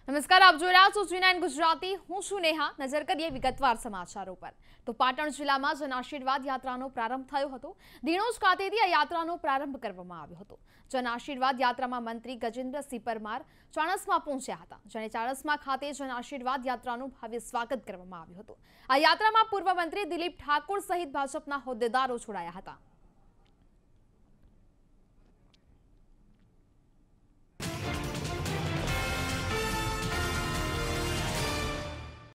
નમસ્કાર, આપ જોઈ રહ્યા છો G9 ગુજરાતી। હું છું નેહા। નજર કરીએ વિગતવાર સમાચારો પર। તો પાટણ જિલ્લામાં જન આશીર્વાદ યાત્રાનો પ્રારંભ થયો હતો। દિણોજ ખાતેથી આ યાત્રાનો પ્રારંભ કરવામાં આવ્યો હતો। જન આશીર્વાદ યાત્રામાં મંત્રી ગજેન્દ્રસિંહ પરમાર ચાણસ્મા પહોંચ્યા હતા, જેણે ચાણસ્મા ખાતે જન આશીર્વાદ યાત્રાનું ભવ્ય સ્વાગત કરવામાં આવ્યું હતું। આ યાત્રામાં પૂર્વ મંત્રી દિલીપ ઠાકોર સહિત ભાજપના હોદ્દેદારો જોડાયા હતા।